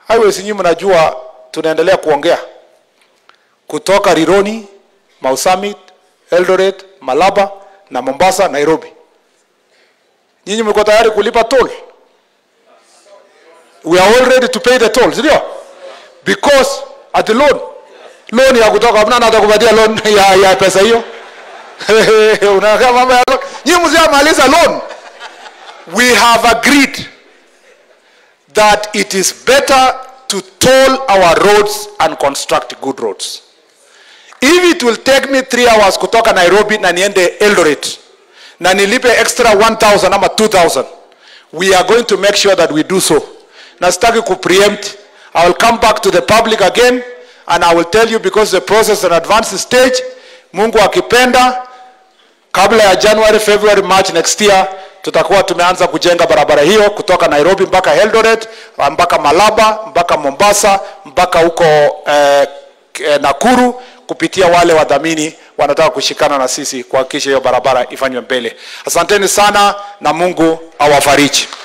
highways nyinyi mnajua tunaendelea kuongea kutoka Rironi, Mau Summit, Eldoret, Malaba na Mombasa, Nairobi. Nyinyi mko tayari kulipa toll? We are all ready to pay the tolls, ndio? Because at the loan ya kutoka hapana atakupatia loan ya pesa hiyo. Unakaa mambo ya loan. Nyinyi msiamaliza loan. We have agreed that it is better to toll our roads and construct good roads. If it will take me 3 hours kutoka Nairobi na niende Eldoret na nilipe extra 1,000 ama 2,000, we are going to make sure that we do so. Na sitaki ku preempt. I will come back to the public again and I will tell you, because the process is an advanced stage. Mungu akipenda, kabla ya January, February, March next year tutakuwa tumeanza kujenga barabara hiyo kutoka Nairobi mpaka Eldoret, mpaka Malaba, mpaka Mombasa, mpaka huko Nakuru, kupitia wale wadhamini wanataka kushikana na sisi kuhakikisha hiyo barabara ifanywe mbele. Asanteni sana na Mungu awafariji.